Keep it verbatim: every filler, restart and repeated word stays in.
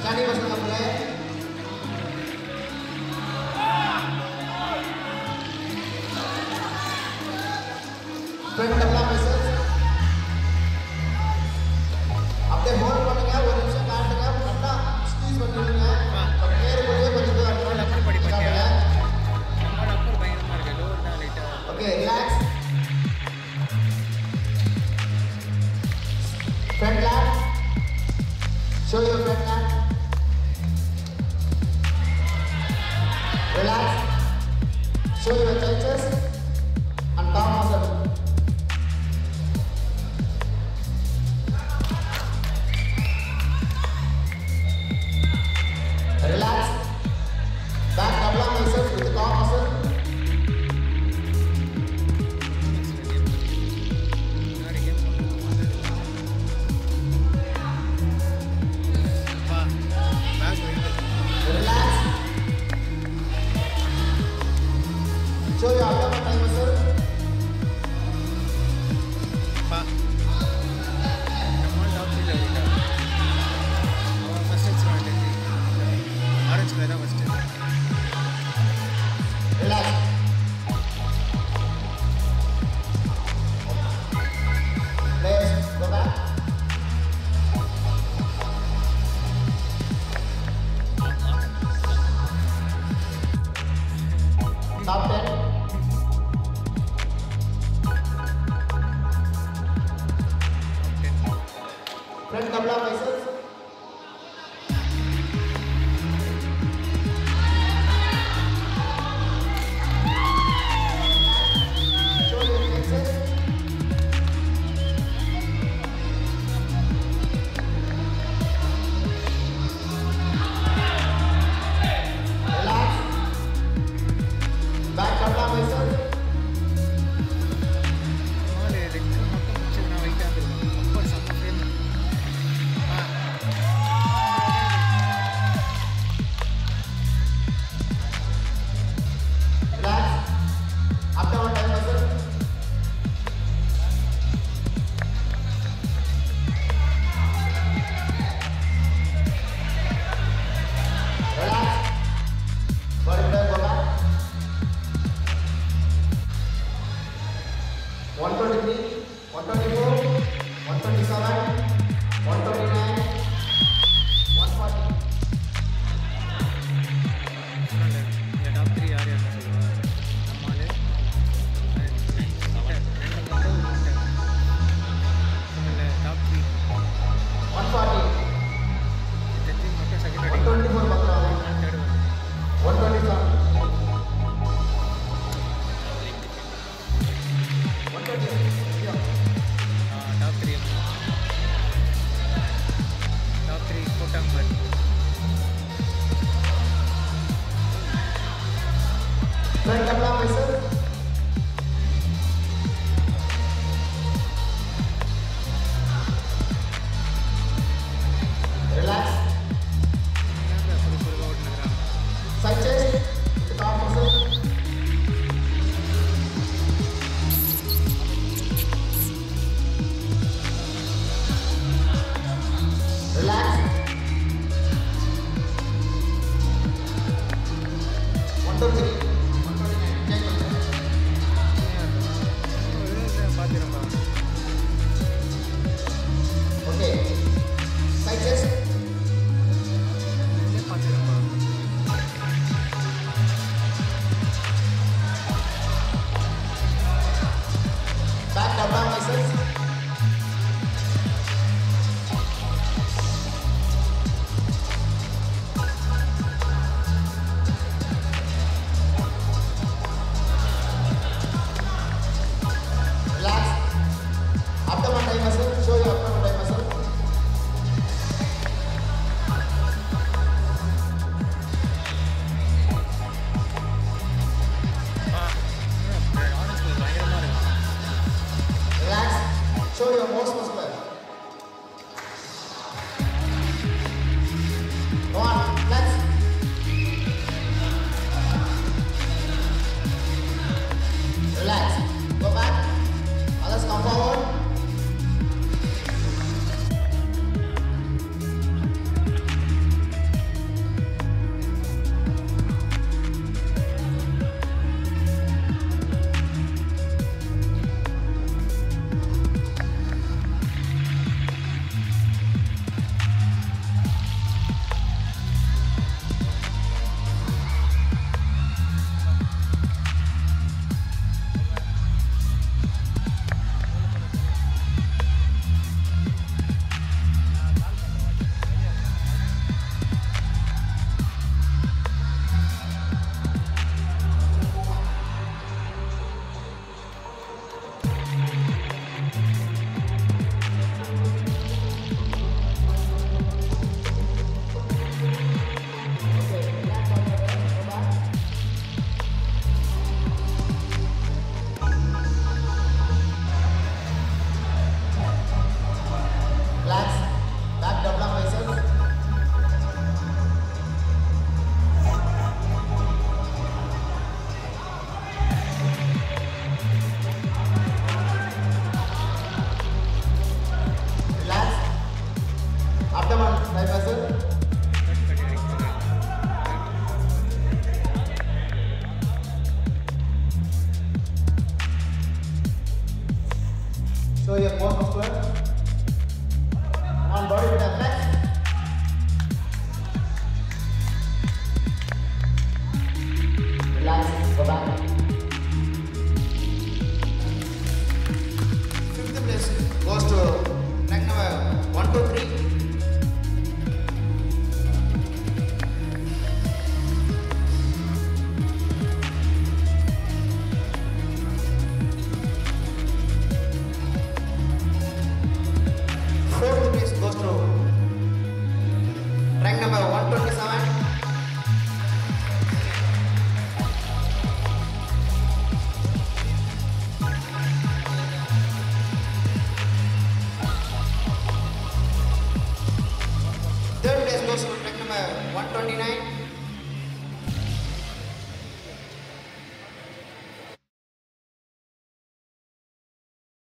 Standing position of play. Front double misses. अपने hold பண்ணுங்க ஒரு நிமிஷம் காட்டுங்க நல்லா ஸ்queeze பண்ணிடுங்க நேரே போய் கொஞ்சம் தூரம் அப்புறம் படி பண்ணியா நம்ம அப்புறம் பயங்கரமா இருக்கு லோவர் தான் லைட்டா okay relax front lat show your front lat relax show your chest and calm muscle relax back double biceps with the calm muscle relax show your abdomen time muscle pa நம்ம top feel ஆயிட்டா அவன் first X வாண்டே orange colour தான் first relax players go back top ten front double biceps show your flexors relax back double biceps மாலே ரெக்க மட்டும் பிடிச்சனா வைட்டா இருக்கும் அப்ப சம frame relax abdomen time muscle relax body break go back one twenty-three one twenty-four one twenty-seven one twenty-nine one forty இந்த top three யார் யார் சொல்லுவா நம்மாலே ரெண்டு மட்டும் இல்லை டாப் த்ரீ one forty இந்த த்ரீ மட்டும் செகண்ட் one one twenty-four பக்கம் third one twenty-seven one twenty top three top three போட்டாங்க front double bicep relax side chest with the calm muscle relax one two three one twenty-nine change பார்த்துருப்பா okay side chest பார்த்துருப்பா back double biceps relax abdomen time muscle show your abdomen time muscle honest பயங்கரமாக இருக்கு relax show your most muscular go on flex relax go back others come forward your core muscular. Come on, body with a flex. Relax, go back. Fifth place goes to